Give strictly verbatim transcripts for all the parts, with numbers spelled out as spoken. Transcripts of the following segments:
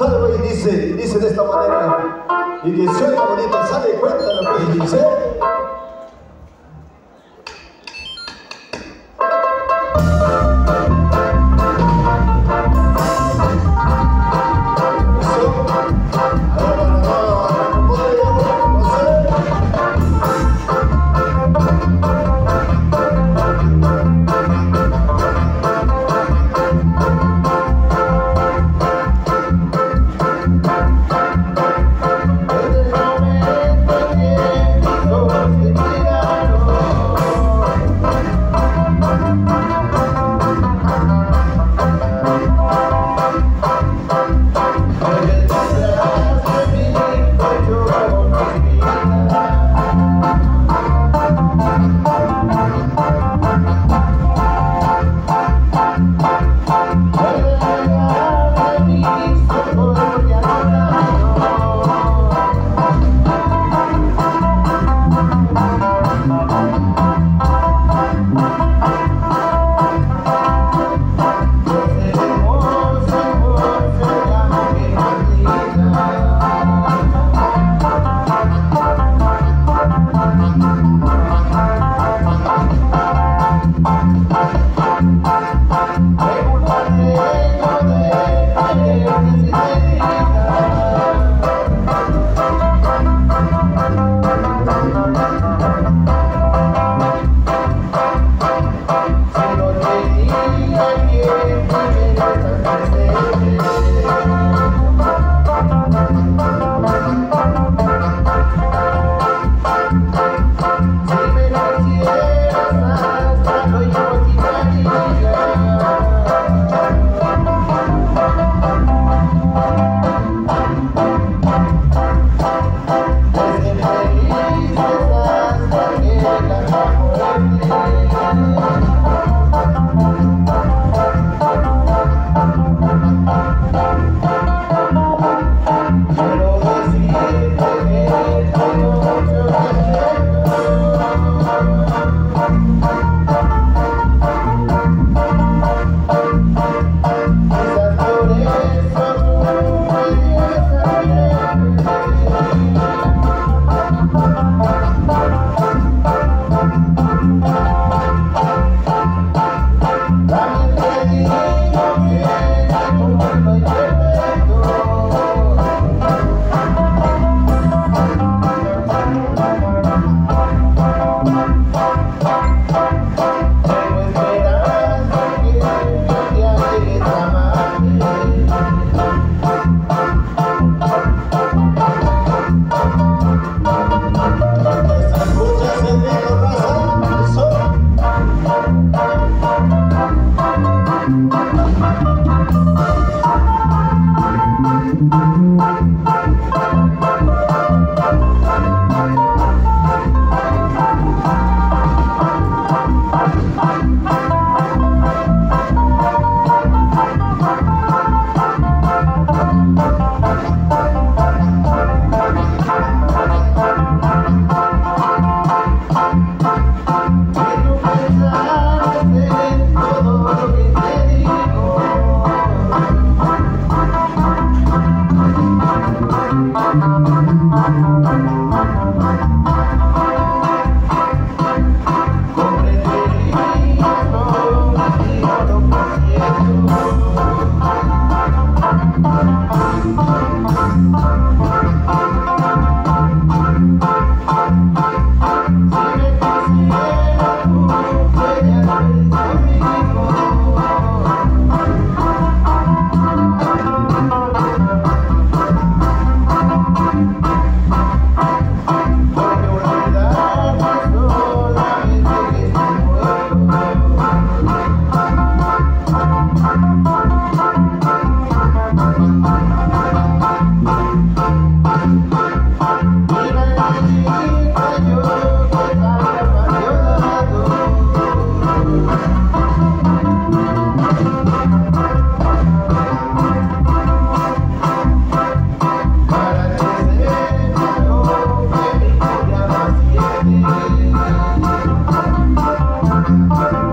Sale, güey, y dice, dice de esta manera. Y que se oiga bonito, sale, cuéntalo, pues, y dice.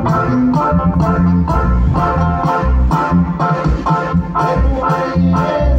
Ay,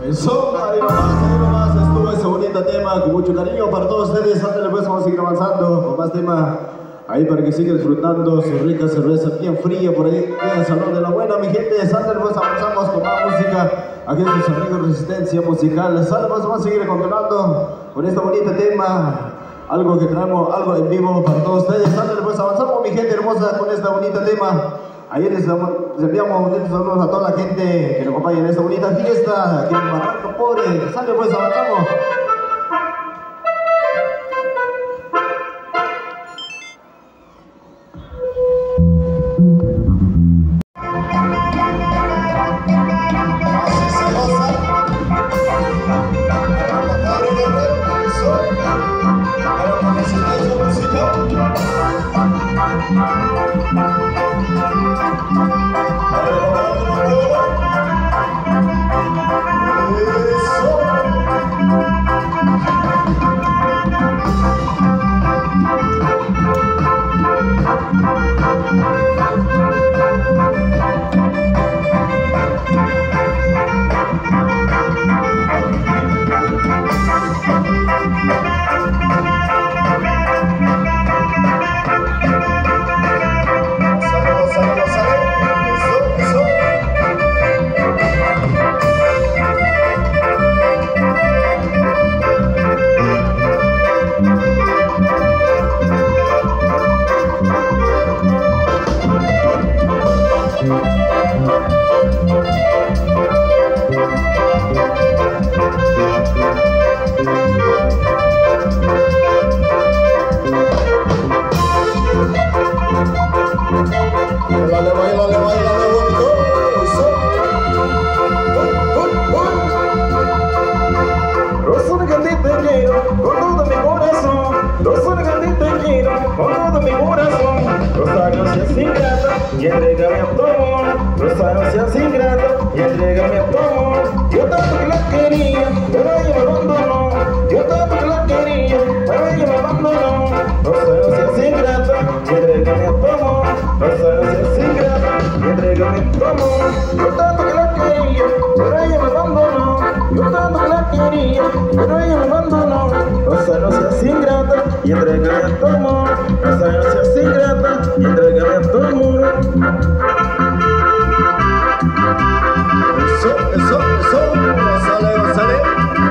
Eso, ahí nomás, ahí nomás estuvo ese bonito tema con mucho cariño para todos ustedes. Ándale, pues vamos a seguir avanzando con más tema ahí para que sigan disfrutando su rica cerveza bien fría por ahí en el Salón de la Buena, mi gente. Ándale, pues avanzamos con más música. Aquí es sus amigos Resistencia Musical. Ándale, pues vamos a seguir continuando con este bonito tema. Algo que traemos, algo en vivo para todos ustedes. Ándale, pues avanzamos, mi gente hermosa, con este bonito tema. Ahí les, les enviamos bonitos saludos a toda la gente que nos acompaña en esta bonita fiesta aquí en Barranco Pobre. Sale pues, avanzamos. Así se goza. Para la Resistencia Musical. Y entrégame a tu amor, Rosa, no seas ingrato, y entrégame a tu amor. Yo tanto que la quería, pero ella me abandonó. Yo tanto que la quería, pero ella me abandonó. Rosa, no seas ingrato, y entrégame a tu amor. Rosa, no seas ingrato, y entrégame a tu amor. Yo tanto que la quería, pero ella me abandonó. Yo tanto que la quería, pero ella me abandonó. Rosa, no seas ingrata, y entrégame a tu amor. Rosa, no seas ingrata, y entrégame a tu amor. Eso, eso, eso, sale, sale.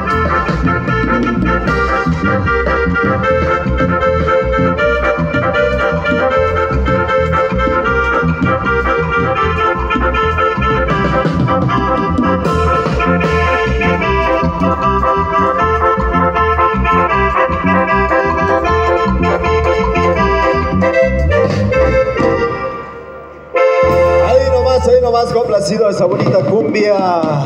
Ahí nomás, ahí nomás, complacido esa bonita cumbia.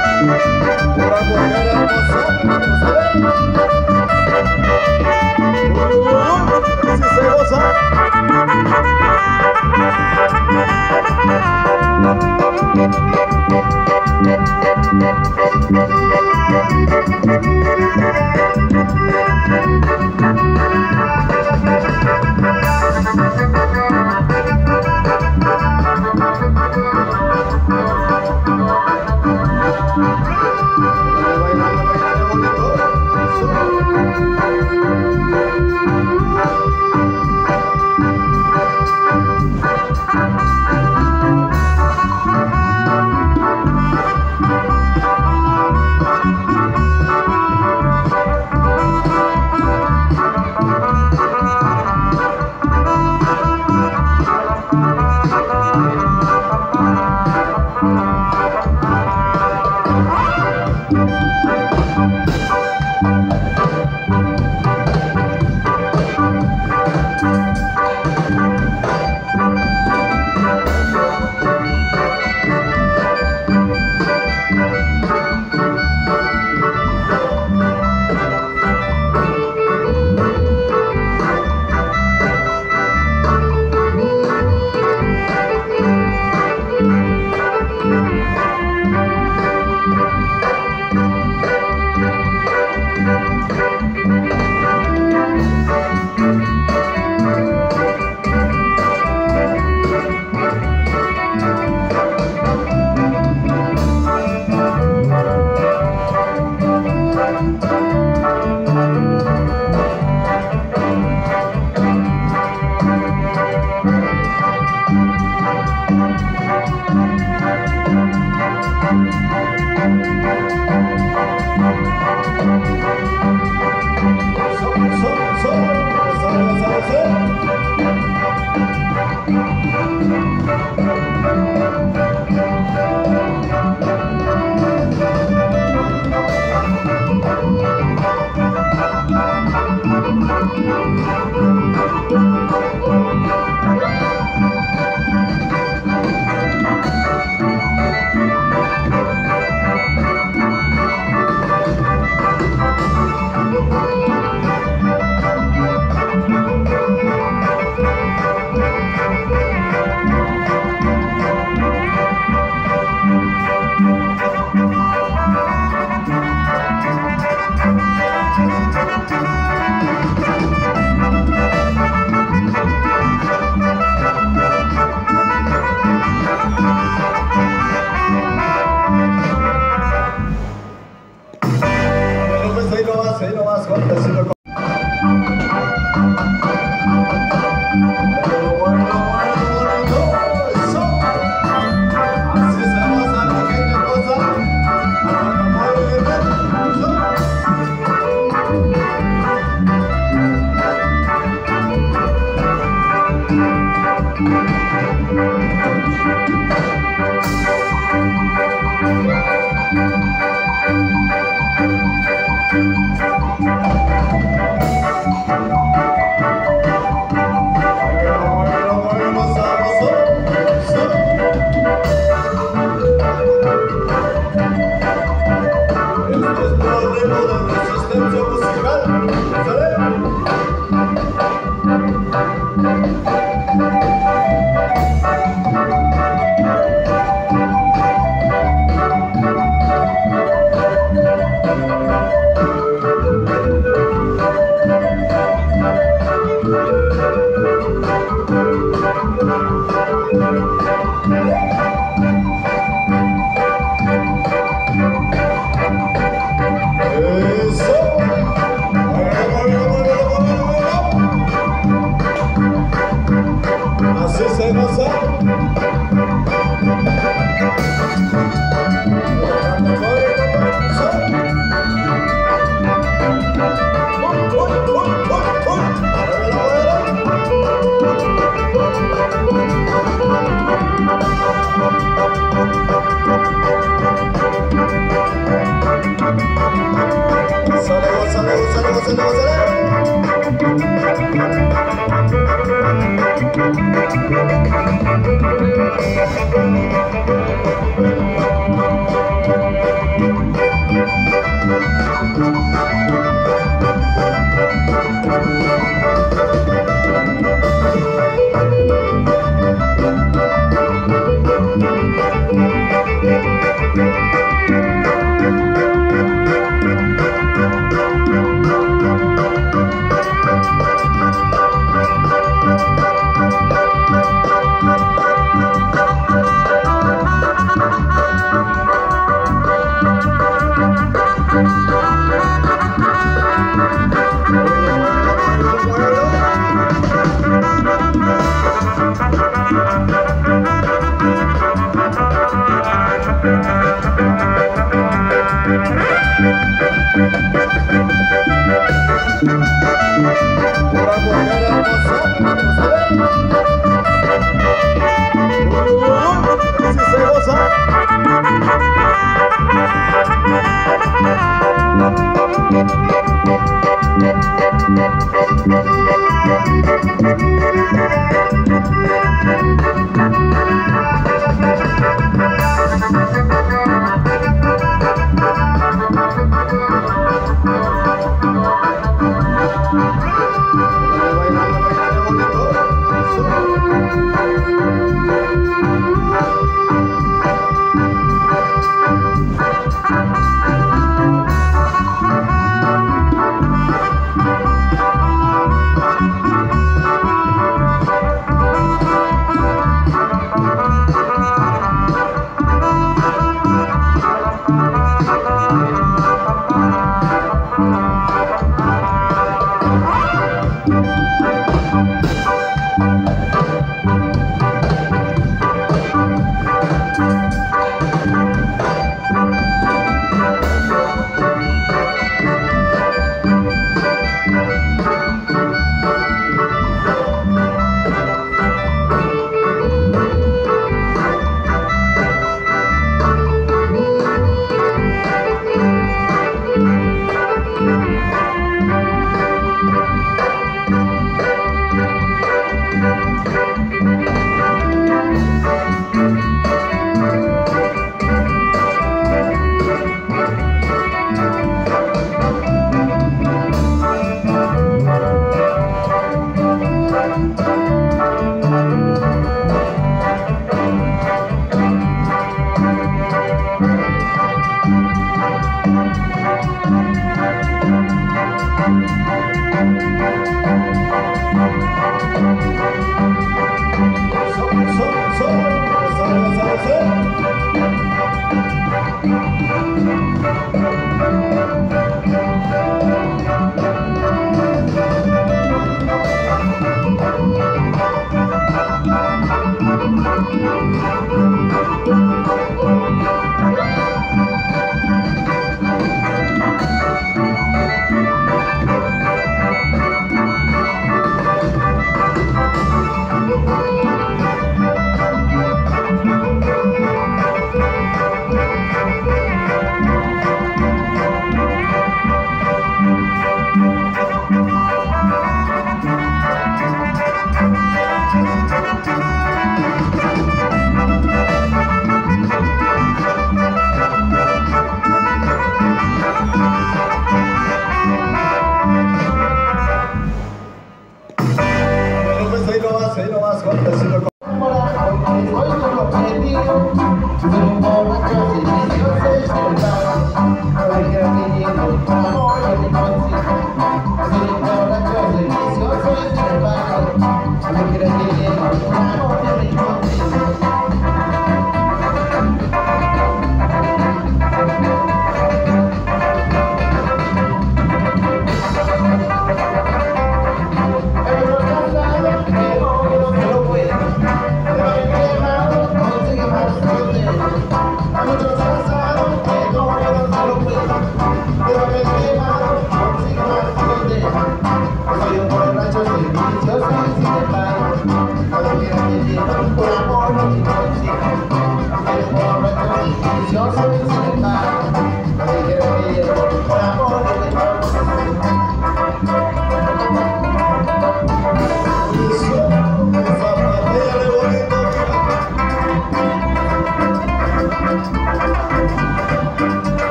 Pura mujer hermosa, vamos a ver. Uh, así se goza.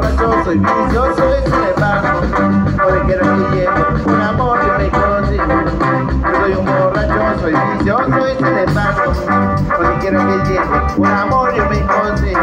borracho, soy vicioso y sin embargo donde quiera que llegue un amor yo me consigo. Yo soy un borracho, soy vicioso y sin embargo donde quiera que llegue un amor yo me consigo.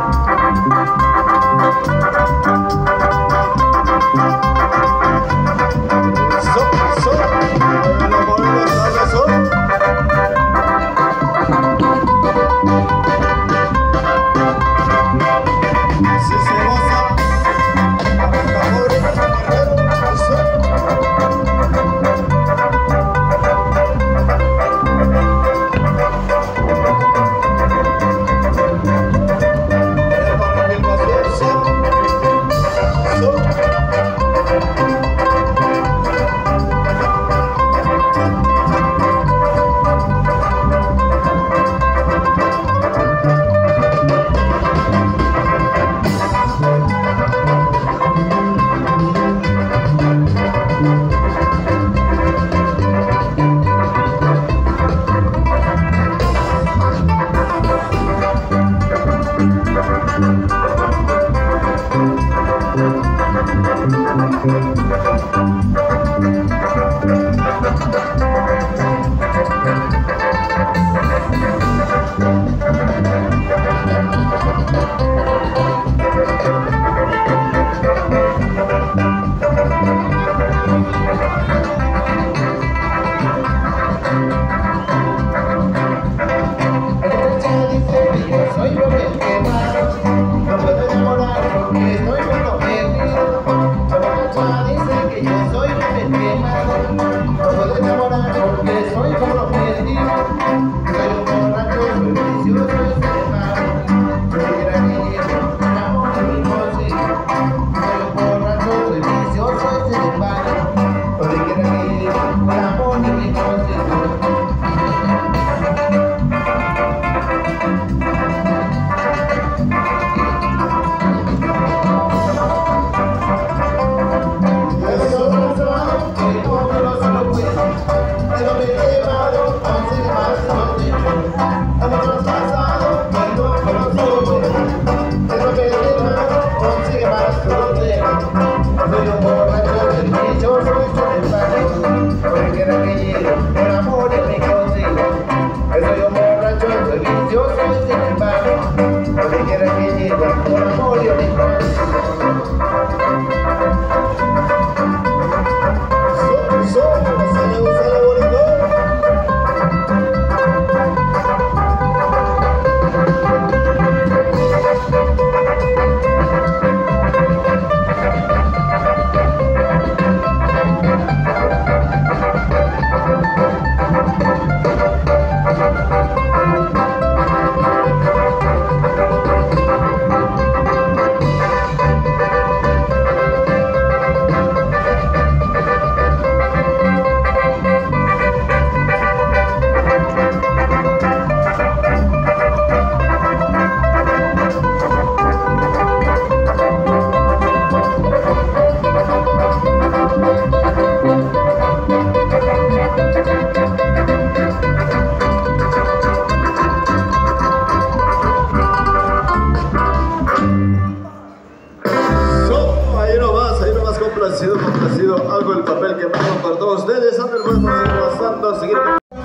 Algo el papel que vamos por todos ustedes. Antes podemos seguir avanzando, seguir.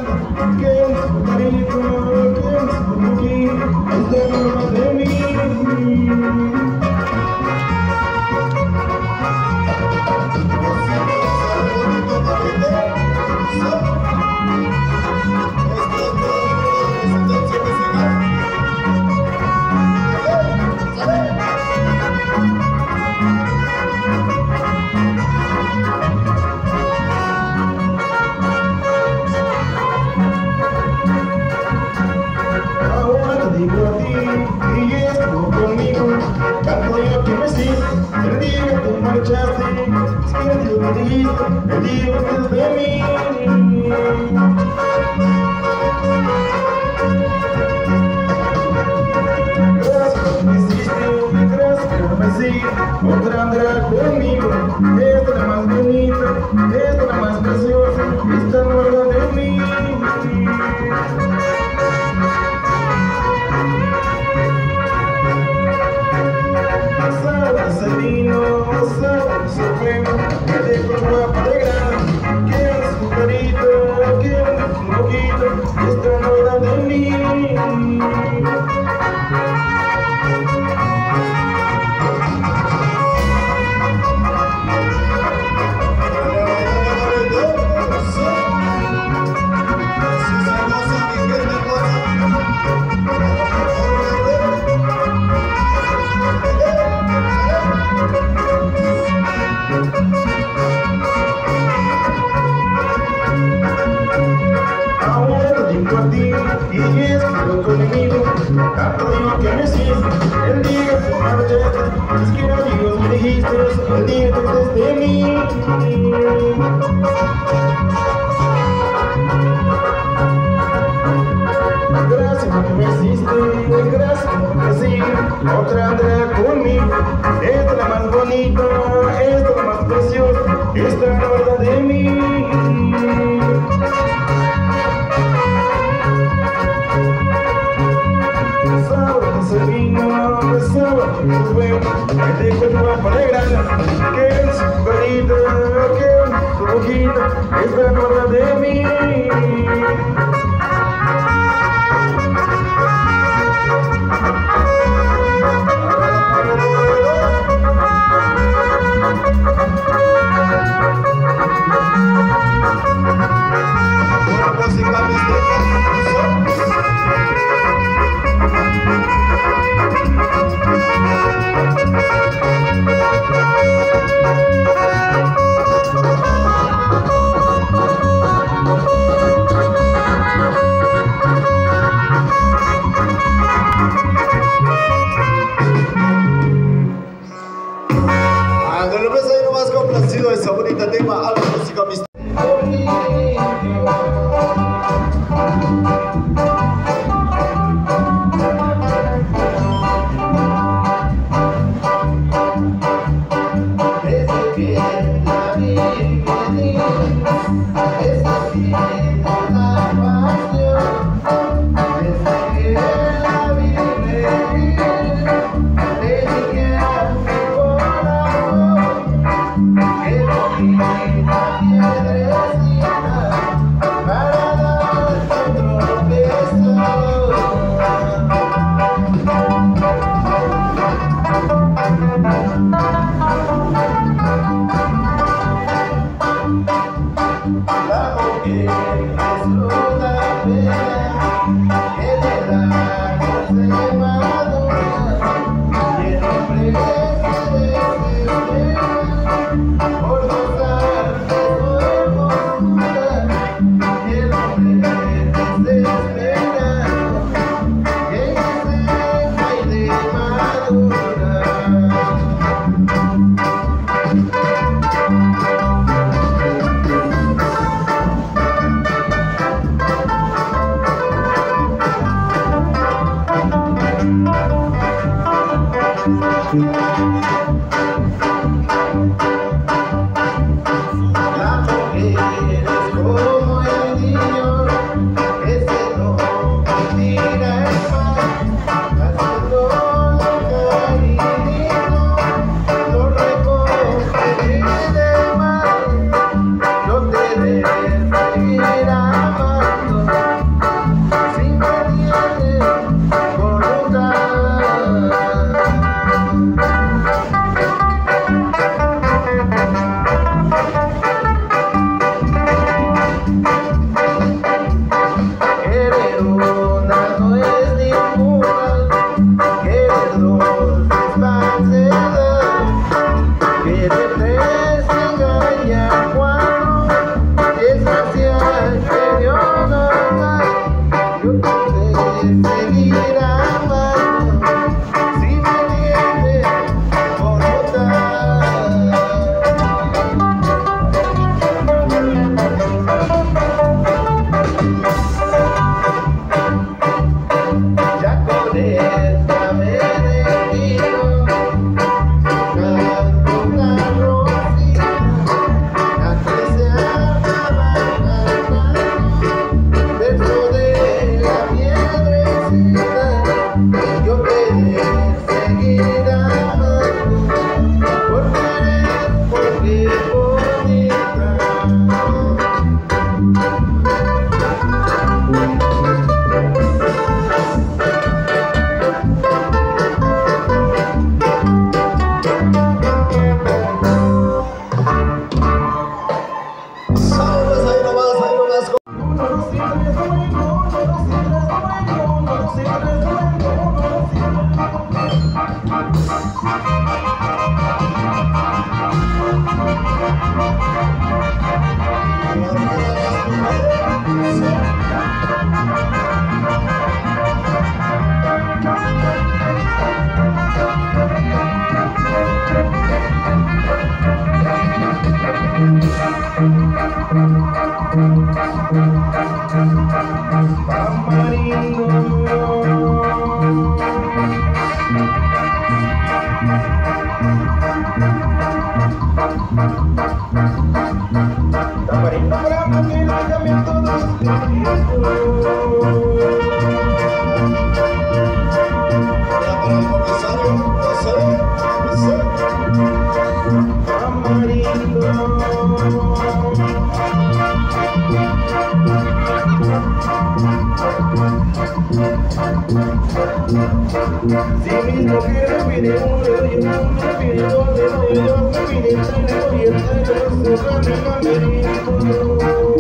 El día de mí. Gracias que me hiciste, gracias que no me sigues. Otra andrá conmigo, esta es la más bonita, esta es la más preciosa, esta no es la de mí. Sabes Ahora te digo a ti, y es que lo conmigo, tanto digo que me hiciste, el día que me marchaste, es que no digo me dijiste, el día que estés de mí. Gracias por que me hiciste, gracias por que sí, otra Andrea conmigo, esta es la más bonita, esta es la más preciosa, esta es la verdad de mí. Se vino, besaba sus besos, me dijo el guapo alegrada, que es su carita, que es su boquita, es la verdad de mí. Una música complacido esa bonita tema, algo música amistad. Si mismo que me pide uno, le doy uno, me pide dos, le doy dos, me pide tres, le doy el tres, le doy el camerino.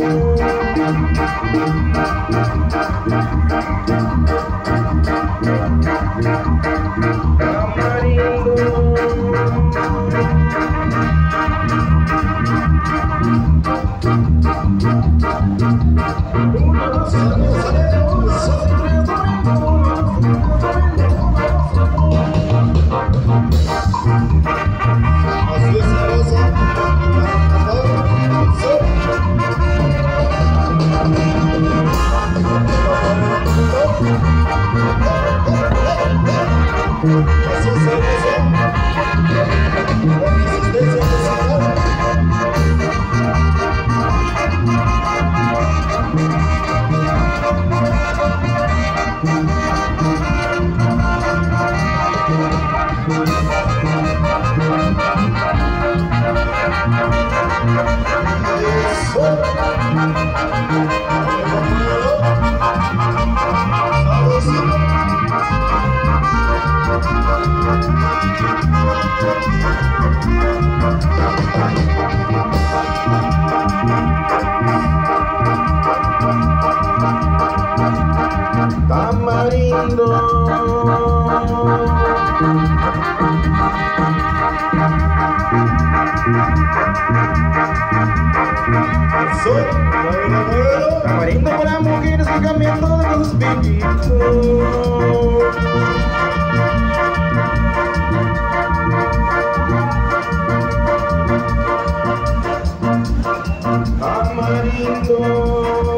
Tamarindo para mujeres que cambian todos los brillitos. Tamarindo.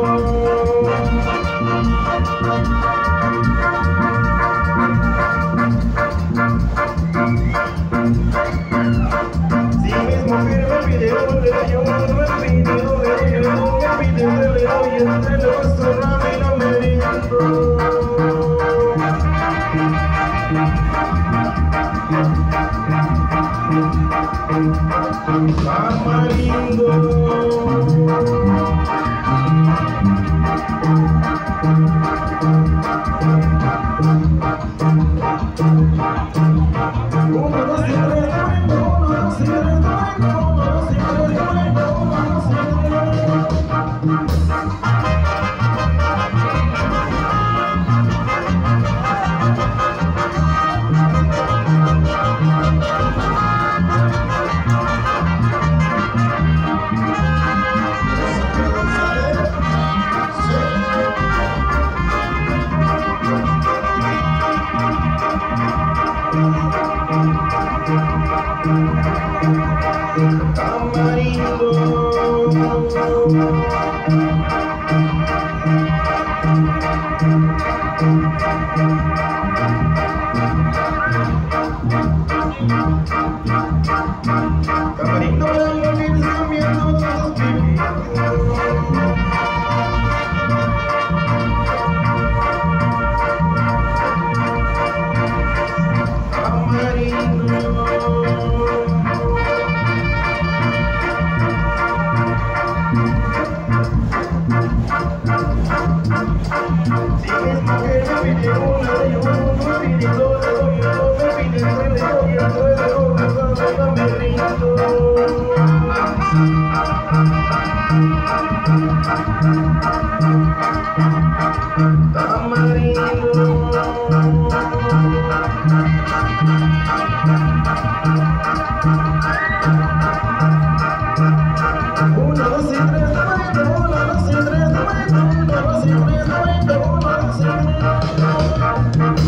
Si mis mujeres me pidieron, le doy uno, me pidieron, le doy uno, me pidieron, le doy el tres, le paso rápido, me dijo. Tamarindo. Uno, dos y tres, uno, dos y tres, uno, dos y tres, uno, dos y tres. Tamarindo para mujeres cambiando todos los brillitos. Si mis mujeres me piden uno, le doy uno, me piden dos, le doy dos, me piden tres, le doy el tres, le doy el cuatro, me rindo. Tamarindo. Uno, dos y tres, uno, dos y tres, uno, dos y tres, uno, dos y tres.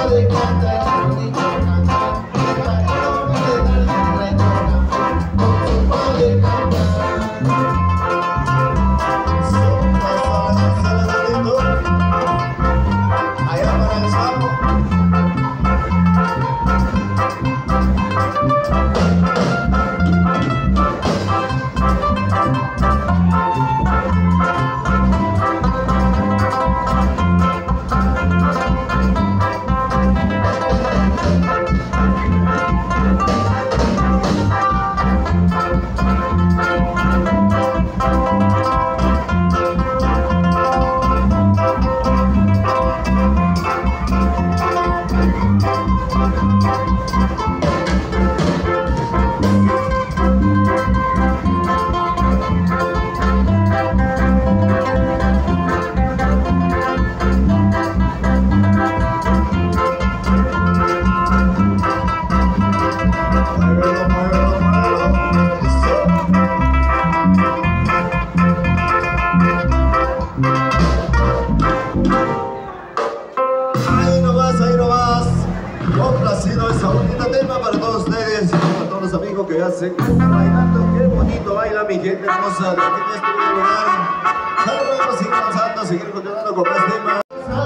Complacido esa bonita tema para todos ustedes, para todos los amigos que ya se encuentran bailando. Qué bonito baila mi gente hermosa de aquí de este lugar. Salvo, vamos a seguir avanzando, seguir continuando con más temas.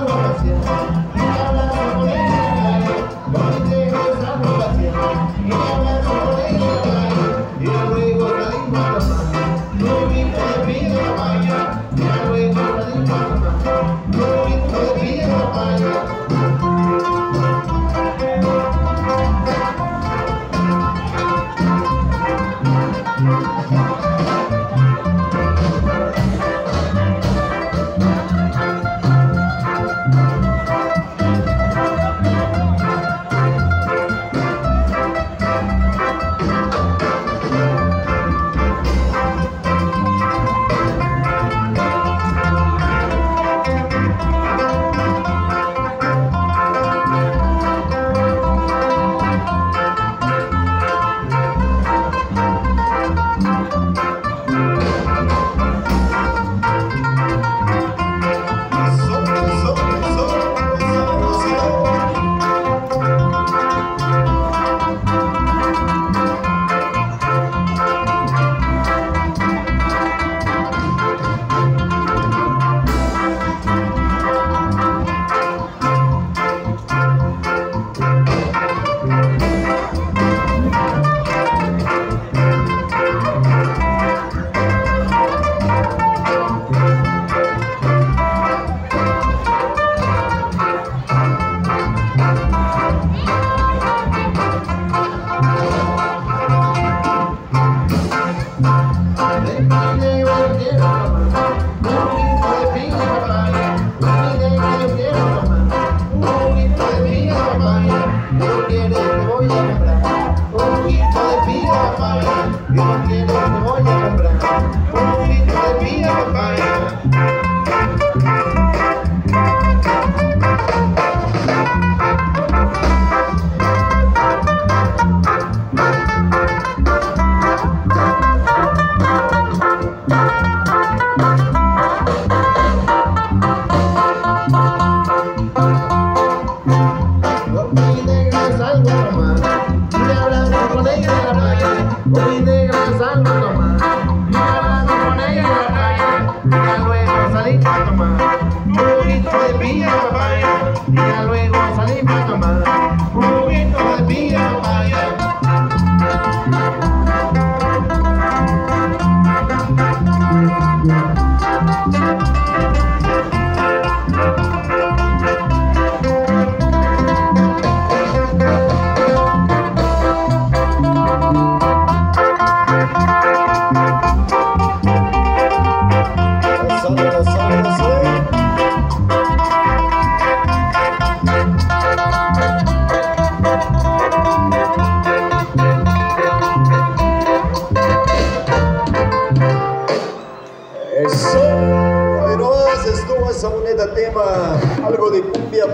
Tema, algo de cumbia.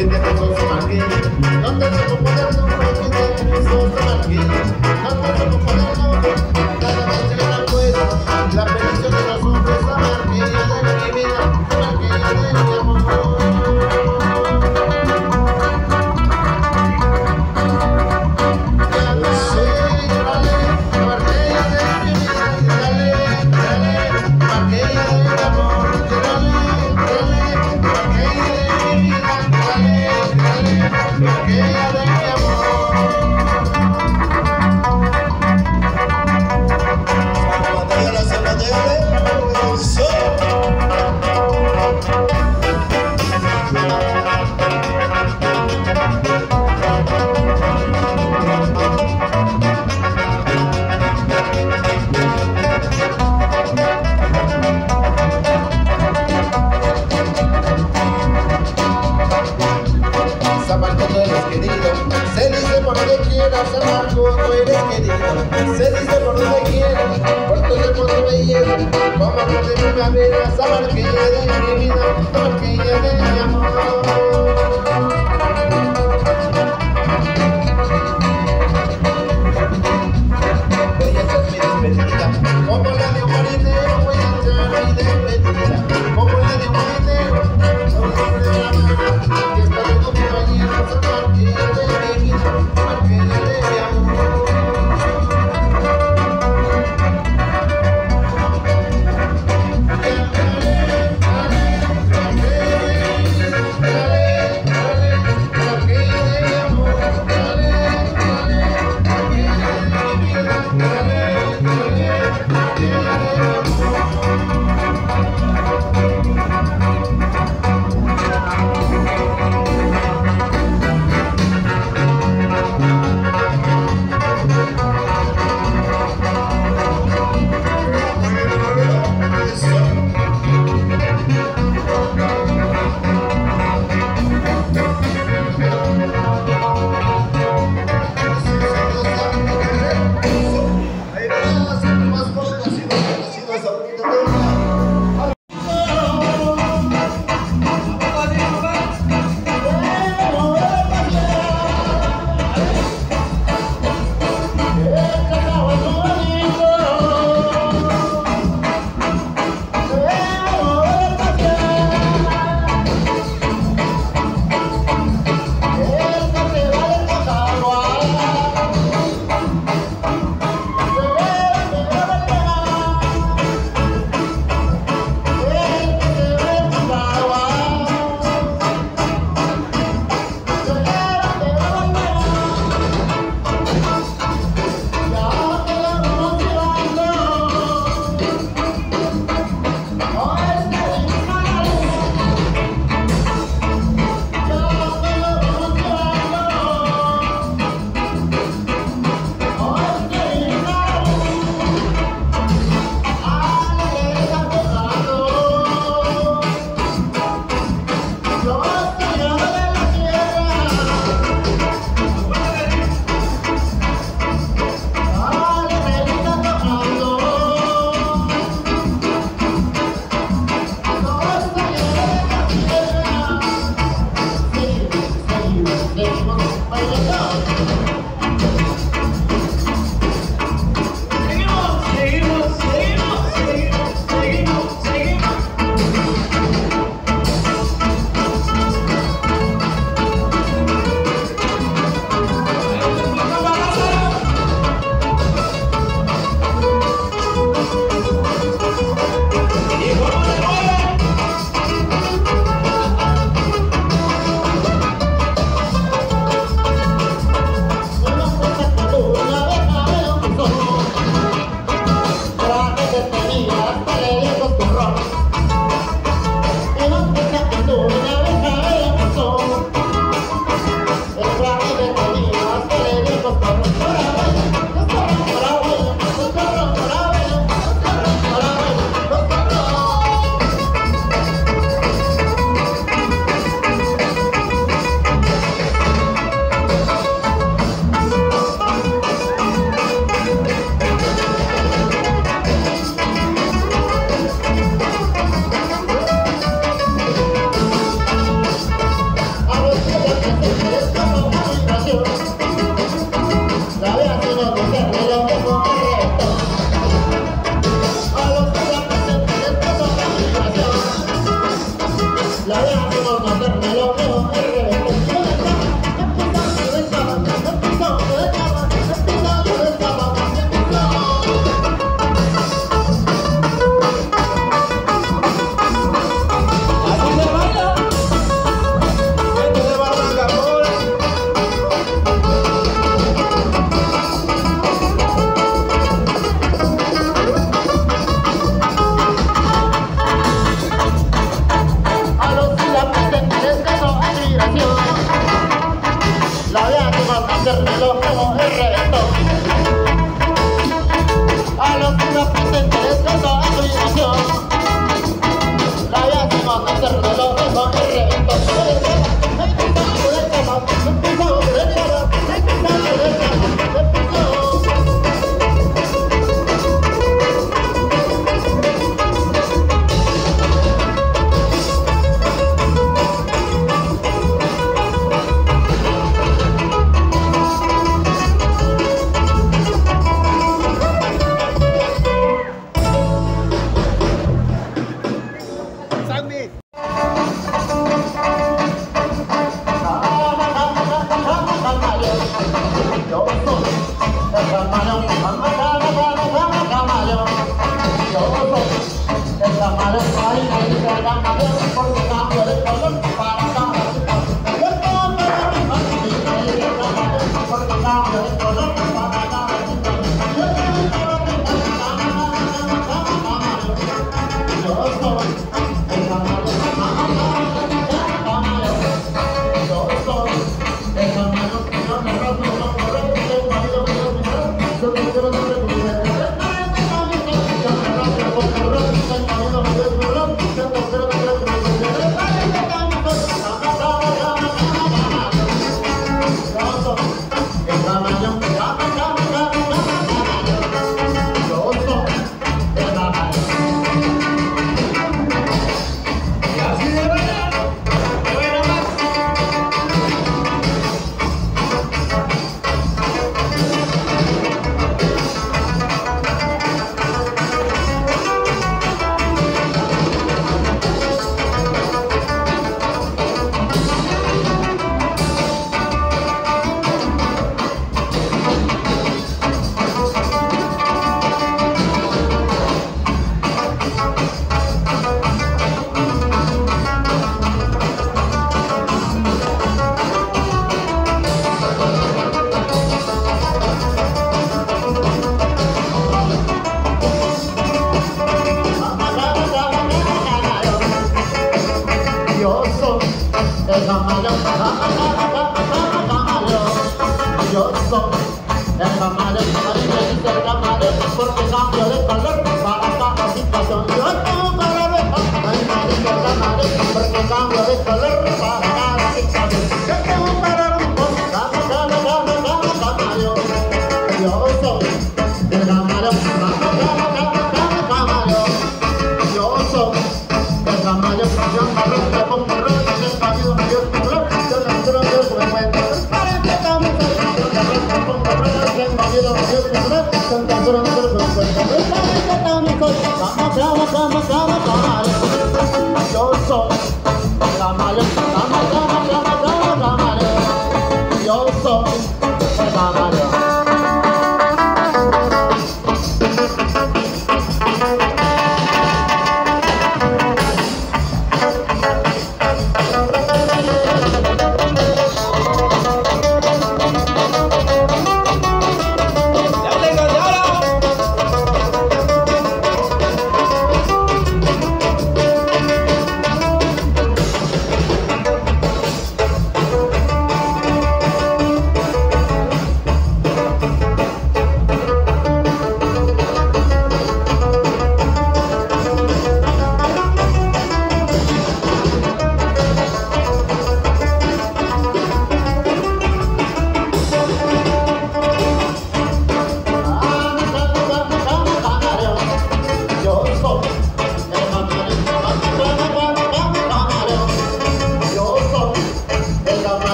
que te puso su marquilla. No te supo poner nombre, que te puso su marquilla. No te supo poner nombre, cada vez que no puedo. La bendición de los hombres, esa marquilla de mi vida, marquilla de mi amor. Se dice por donde quieras, Marco, tú eres querido. Se dice por donde quieras, por tu hermosa belleza. Como flor de primavera, esa marquilla de mi vida, marquilla de mi amor. Voy a hacer mi despedida, como la de un marinero, voy a hacer mi despedida, como la de un marinero, sobre la mano, que está de tu compañero, esa marquilla de mi vida, marquilla de mi amor. Dale, dale, dale, dale, dale. hacérmelo como el reggaetón. A los que no pretenden con toda su ilusión, la hacemos hacérmelo como el reggaetón. Para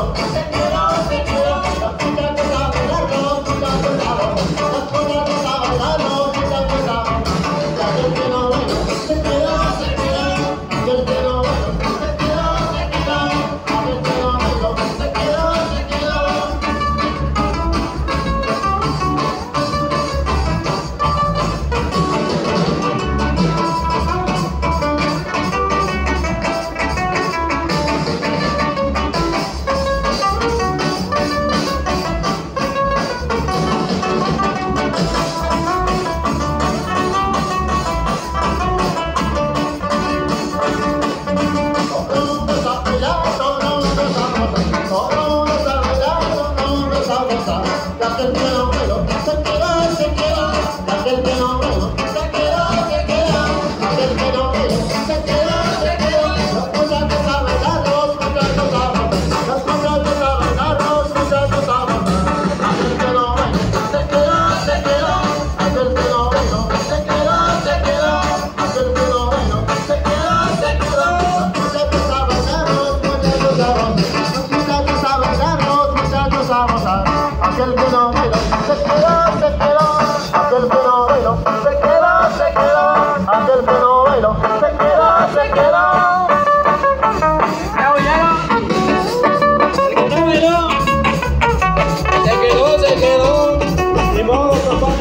Aquel que no bailó, se quedó, se quedó. Aquel que no bailó, se quedó, se quedó. Aquel que no bailó, se quedó, se quedó. Ya bailó. El que no bailó, se quedó, se quedó. Ni modo, papá.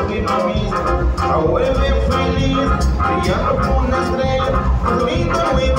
Ahora me feliz, brillando con una estrella, lindo, muy